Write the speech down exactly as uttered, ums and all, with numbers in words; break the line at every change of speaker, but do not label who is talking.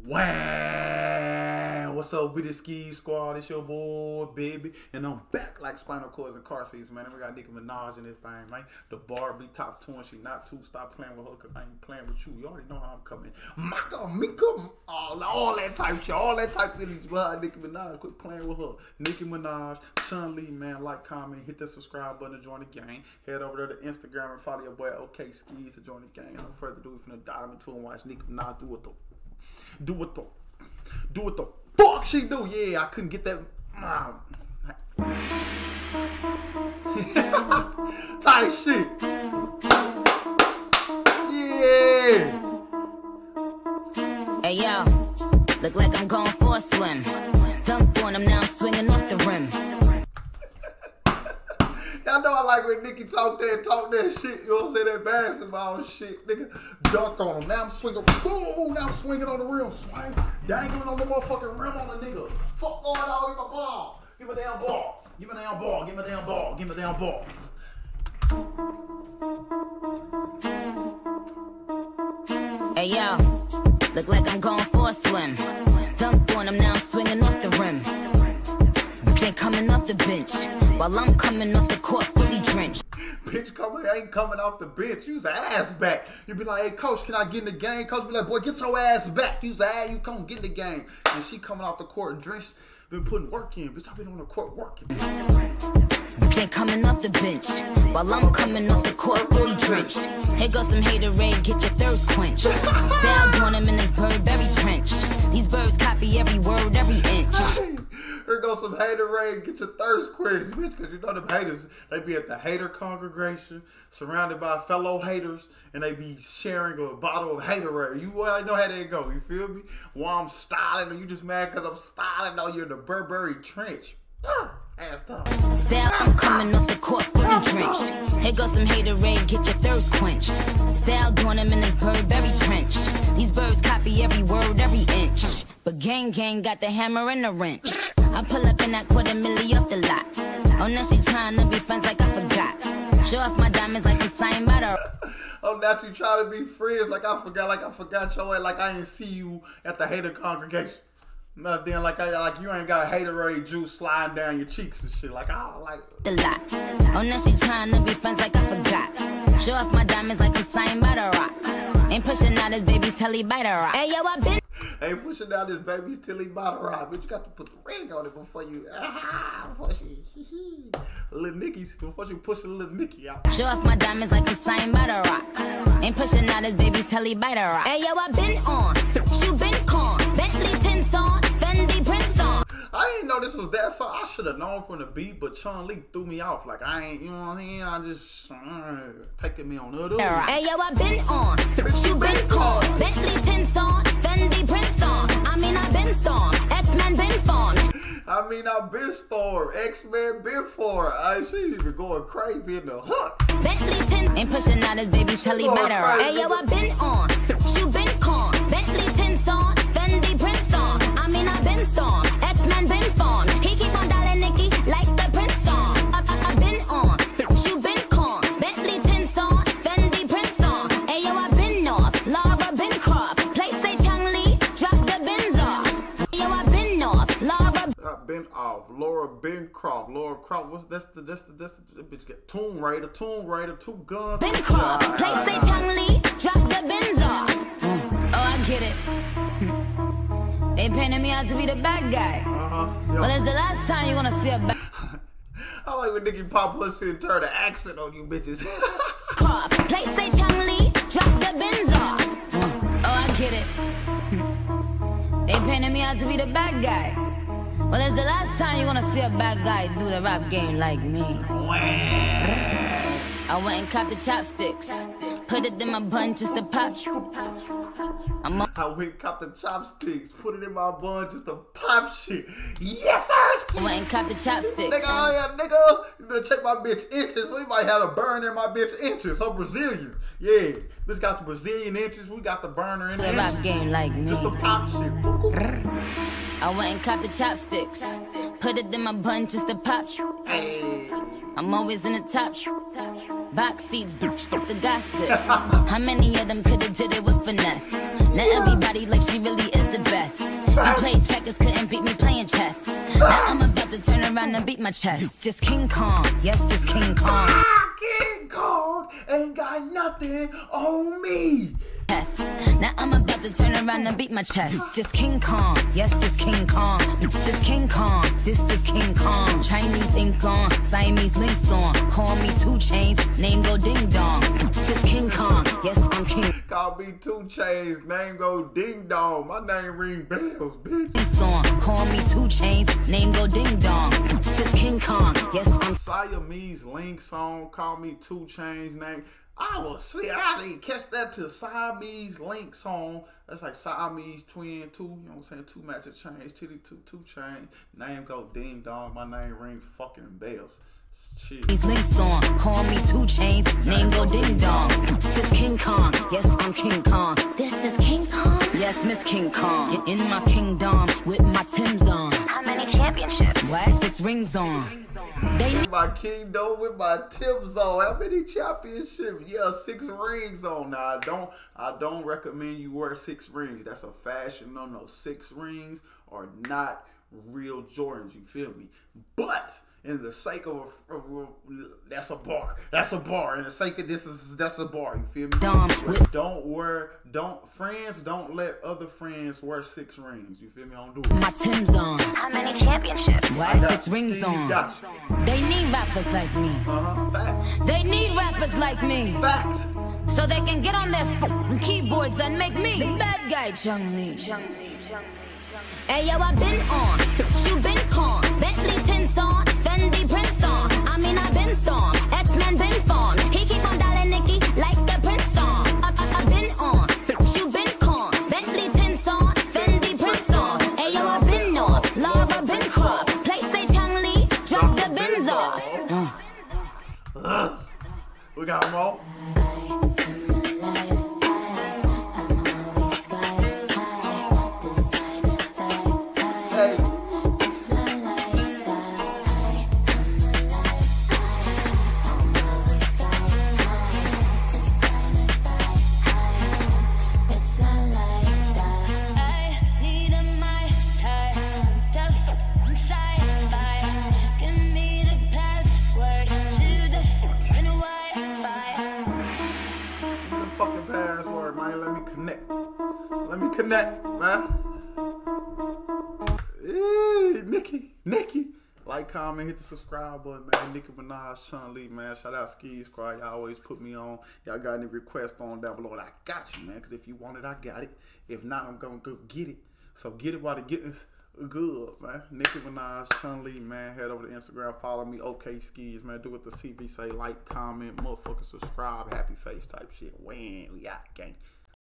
Wow, what's up with the Ski Squad? It's your boy, baby, and I'm back like spinal cords and car seats, man. And we got Nicki Minaj in this thing, man. The Barbie top two, and she not two. Stop playing with her, cause I ain't playing with you. You already know how I'm coming. Maka, Mika, all, all that type shit, all that type of things behind Nicki Minaj. Quit playing with her. Nicki Minaj, Chun-Li, man. Like, comment, hit that subscribe button to join the gang. Head over there to Instagram and follow your boy OK Skis to join the gang. No further ado, we finna dive into and watch Nicki Minaj do what the Do what the, do what the fuck she do. Yeah, I couldn't get that. Tight shit. Yeah.
Hey yo, look like I'm going for a swim. Dunk on him, now I'm swinging off the rim.
Y'all know I like when Nicki talk that, talk that shit. You know what I'm saying? That basketball shit, nigga. Dunk on him. Now I'm swinging. Boom! Now I'm swinging on the rim. Swing. Dangling on the motherfucking rim on the nigga. Fuck going on with my ball. Give me a damn ball. Give me a damn ball. Give me a damn ball. Give me a damn ball.
Hey yo, look like I'm going for a swim. Dunk on him, now I'm swinging off the rim. They coming off the bench while I'm coming off the court fully drenched.
Bitch coming ain't coming off the bench. You's an ass back. You be like, hey coach, can I get in the game? Coach be like, boy, get your ass back. You's an ass, you come get in the game. And she coming off the court drenched, been putting work in. Bitch, I been on the court working.
They coming off the bench while I'm coming off the court fully drenched. Here goes some haterade, get your thirst quenched. Style on him in this Burberry trench. These birds copy every word, every inch.
Here goes some haterade, get your thirst quenched, bitch, because you know them haters, they be at the hater congregation, surrounded by fellow haters, and they be sharing a bottle of haterade. You already know how they go, you feel me? While I'm styling, or you just mad because I'm styling, no, you're in the Burberry trench. Ass top.
Style, I'm coming off the court fully drenched. Here goes some haterade, get your thirst quenched. Style on him in this Burberry trench. These birds copy every word, every inch. But gang gang got the hammer and the wrench. I pull up in that quarter milli off the lot. Oh, now she trying to be friends like I forgot. Show off my diamonds like I'm signed by the...
Oh, now she trying to be friends like I forgot, like I forgot your ass, like I didn't see you at the hater congregation. No, then like I like you ain't got haterade juice sliding down your cheeks and shit. Like I like
the lot. Oh, now she trying to be friends like I forgot. Show off my diamonds like I'm signed by the rock. Ain't pushing out his baby's till he bite a rock. Hey yo, I been
ain't pushing out his baby's till he bite a rock. But you got to put the ring on it before you ah, before she hee hee. Little Nicki's before you push a little Nicki out.
Show off my diamonds like I'm signed by the rock. Ain't pushing out his baby's till he bite a rock. Hey yo, I been on. You been con. Bentley tints on. Fendi prints on.
I didn't know this was that song. I should have known from the beat, but Chun-Li threw me off. Like I ain't, you know what I mean? I just uh, taking me on other.
Hey yo, I been on. You been con. Bentley tints on. Fendi prints on. I mean I been storm. X-Men been formed.
I mean I been storm. X-Men been for. I she even going crazy in the hook.
Bentley tints ain't pushing out his baby till he better. Hey yo, I been on. You been con. Bentley tints on. Fendi prints on. I mean I been storm. X-Men been formed. He keep on dialing Nicki like the Prince song. I, I, I been on. You been con. Bentley tints on. Fendi prints on. Hey yo, I been north. Laura been Croft. Place say Chun-Li. Drop the bins off. Hey yo, I been north. Laura
I've been off. Laura Bencroft. Laura Croft. What's that's the that's the that's the, the bitch get Tomb Raider. Tomb Raider. Two guns.
Bencroft. Place say Chun-Li. Drop the bins off. Oh, I get it. They painted me out to be the bad guy.
Uh-huh.
Well, it's the last time you're gonna see a bad.
I like when Nicki pop pussy and turn the accent on you bitches.
Cough. Place say Chun-Li, drop the bins off. Oh, I get it. They painted me out to be the bad guy. Well, it's the last time you're gonna see a bad guy do the rap game like me. I went and copped the chopsticks. Put it in my bun just to pop. I'm
I went and copped the chopsticks, put it in my bun just to pop shit. Yes, sir!
I went and copped the chopsticks.
Nigga, oh yeah, nigga. You better check my bitch inches. We might have a burn in my bitch inches. I'm Brazilian. Yeah. Bitch got the Brazilian inches. We got the burner in the
inches. Rap game like me.
Just to pop shit.
I went and copped the chopsticks. Put it in my bun just to pop.
Hey.
I'm always in the top. Box seats, bitch, fuck the gossip. How many of them could've did it with finesse? Now everybody like she really is the best. I played checkers, couldn't beat me playing chess. Now I'm about to turn around and beat my chest. Just King Kong, yes, it's King Kong.
Ah, King Kong ain't got nothing on me.
Now I'm about to turn around and beat my chest. Just King Kong, yes, it's King Kong. Just King Kong, this is King Kong. Chinese ink on, Siamese links on. Call me two Chains, name go ding dong. Just King Kong, yes, I'm King.
Call me two Chains, name go ding dong. My name ring bells, bitch.
Song, call me two Chains, name go ding dong. Just King Kong, yes, I'm
Siamese link song, call me two Chains, name. I was see, I didn't catch that to Siamese link song. That's like Siamese twin, two, you know what I'm saying? Two matching chains, chitty two, two chains. Name go ding dong, my name ring fucking bells. Shit.
These links on, call me two Chains, name go ding dong. Just King Kong, yes, I'm King Kong. This is King Kong? Yes, Miss King Kong. In my kingdom, with my Timbs on. How many championships? What? Six rings on. They
my kingdom with my Timbs on. How many championships? Yeah, six rings on. Now I don't I don't recommend you wear six rings. That's a fashion. No, no, six rings are not real Jordans. You feel me? But in the sake of a, a, a, that's a bar. That's a bar. In the sake of this is that's a bar. You feel me?
Dumb.
Don't wear. Don't friends. Don't let other friends wear six rings. You feel me? Don't do it.
My Tim's on. How many championships? What? Six rings
Steve
on.
Got you.
They need rappers like me.
Uh huh. Facts.
They need rappers like me.
Facts.
So they can get on their f keyboards and make me the bad guy, Chung Lee. Hey yo, I been on. You been con. Bentley tints on. Fendi prints on. I mean I been storm. X-Men been formed. He keep on dialing Nicki like the Prince song. I, I, I been on. You been con. Bentley tints on. Fendi prints on. Hey yo, I been off. Laura been crossed. Play say Chung Lee. Drop the bins off. Uh.
Uh, we got more. Connect, man. Hey, Nicki, Nicki. Like, comment, hit the subscribe button, man. Nicki Minaj, Chung Lee, man. Shout out Ski Squad. Y'all always put me on. Y'all got any requests on down below? I got you, man. Because if you want it, I got it. If not, I'm going to go get it. So get it while the getting's good, man. Nicki Minaj, Chung Lee, man. Head over to Instagram. Follow me, OK Skis, man. Do what the C B say. Like, comment, motherfucker, subscribe. Happy face type shit. When we got gang.